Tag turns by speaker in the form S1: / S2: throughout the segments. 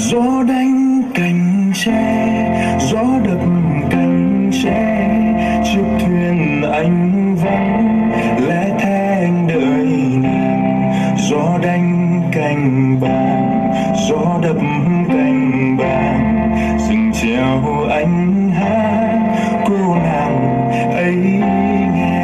S1: Gió đánh cành tre, gió đập cành tre, chiếc thuyền anh vắng lẽ thế anh đợi nàng. Gió đánh cành vàng, gió đập cành vàng, rừng treo anh hát cô nàng ấy nghe.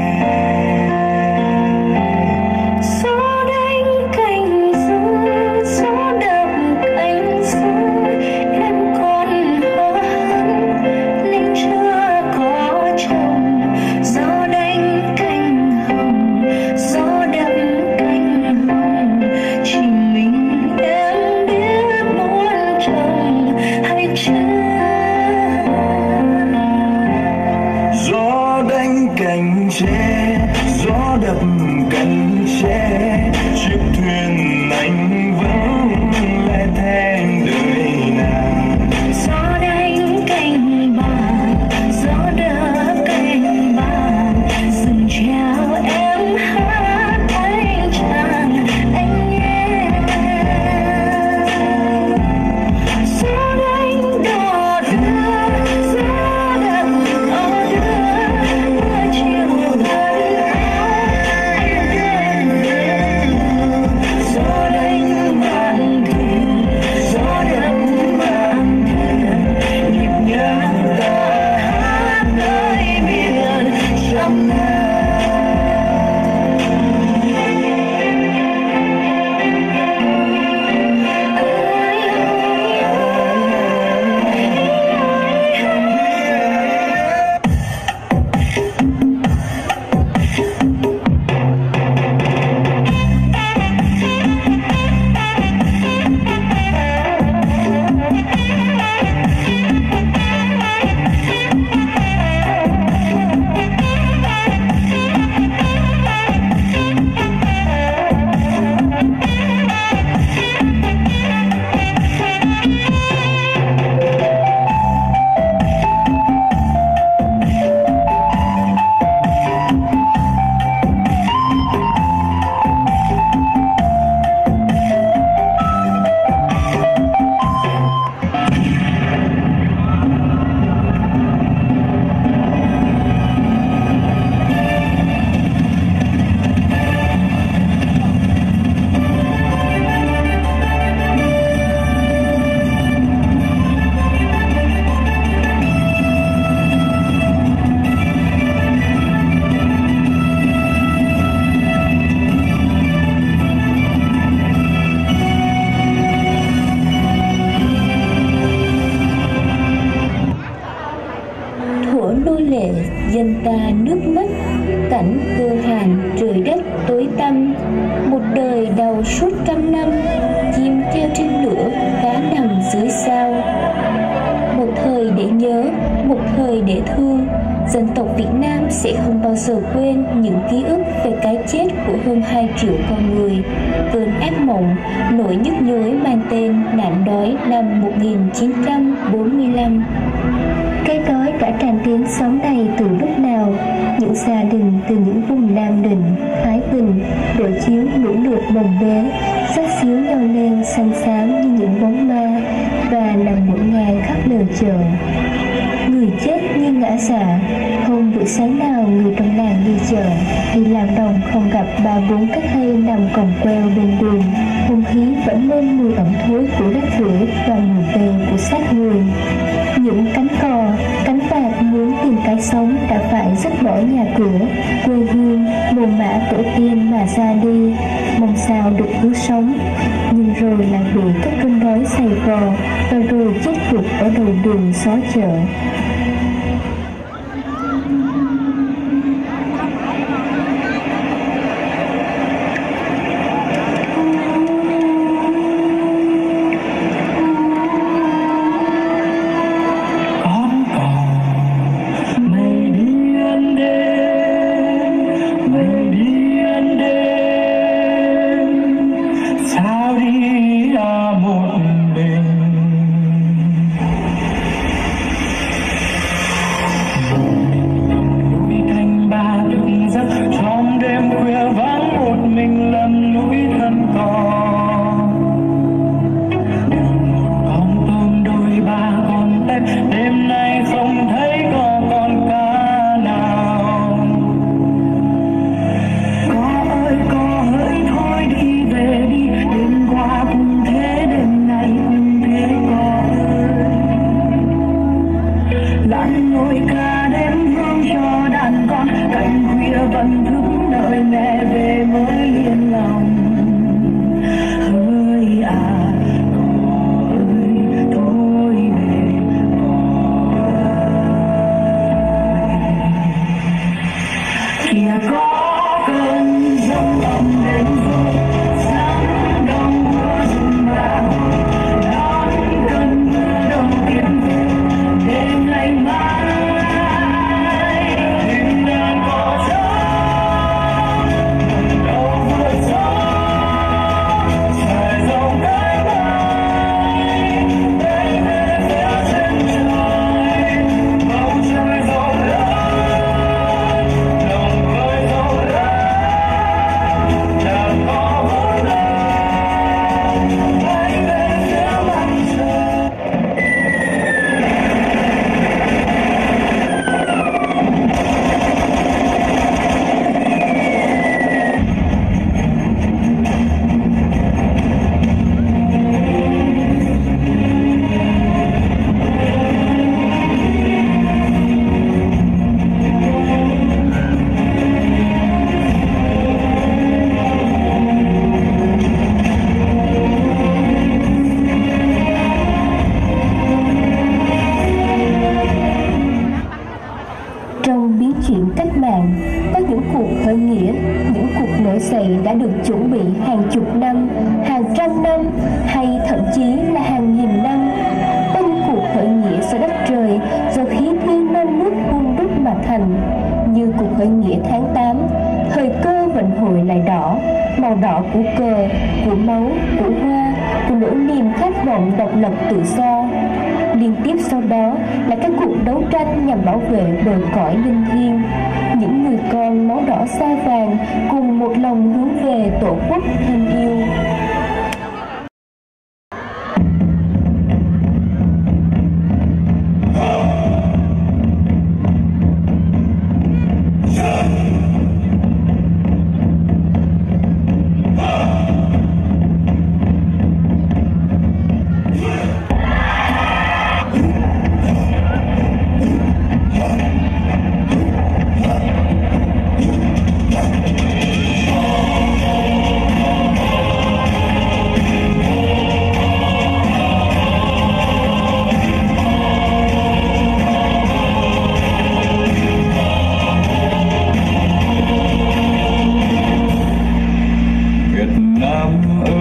S1: Cành tre, gió đập cành tre, chiếc thuyền anh vẫn lẻ theng đợi nàng.
S2: Gió đánh cành vàng, gió đập cành vàng, rừng treo em hát anh chàng anh nghe. Gió đánh đò đưa, gió đập đò đưa, chiều gần anh đến. Gió đánh vàng thuyền, gió đập vàng thuyền, nhịp nhàng ta hát nơi biển trong nắng. Dân ta nước mắt, cảnh cơ hàn trời đất tối tăm. Một đời đầu suốt trăm năm, chim treo trên lửa, cá nằm dưới sao. Một thời để nhớ, một thời để thương. Dân tộc Việt Nam sẽ không bao giờ quên những ký ức về cái chết của hơn 2 triệu con người. Cơn ác mộng, nỗi nhức nhối mang tên nạn đói năm 1945.
S3: Cái đói đã tràn tiếng xóm này từ lúc nào? Những gia đình từ những vùng Nam Định, Thái Bình đội chiếu lũ lượt bồng bế, xách xíu nhau lên xanh xám như những bóng ma và nằm mỗi ngày khắp lời chờ. Người chết như ngã xả. Hôm buổi sáng nào người trong làng đi chợ thì làm đồng không gặp 3-4 cái hay nằm còng queo bên đường. Không khí vẫn lên mùi ẩm thối của đất rưởi và mùi về của xác người. Những cánh cò, cánh vạc muốn tìm cái sống đã phải dứt bỏ nhà cửa, quê hương, mồ mả tổ tiên mà ra đi, mong sao được cứu sống. Nhưng rồi lại bị các cơn đói xày vò và rồi chết gục ở đầu đường xó chợ. cách mạng, có những cuộc khởi nghĩa, những cuộc nổi dậy đã được chuẩn bị hàng chục năm, hàng trăm năm, hay thậm chí là hàng nghìn năm. Có những cuộc khởi nghĩa do đất trời, do khí thiên non nước hun đúc mà thành, như cuộc khởi nghĩa tháng 8, thời cơ vận hội lại đỏ, màu đỏ của cờ, của máu, của hoa, của nỗi niềm khát vọng độc lập tự do. Liên tiếp sau đó là các cuộc đấu tranh nhằm bảo vệ bờ cõi linh thiêng. Những người con máu đỏ sao vàng cùng một lòng hướng về tổ quốc thân yêu.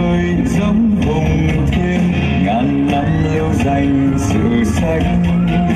S1: Dành sự xanh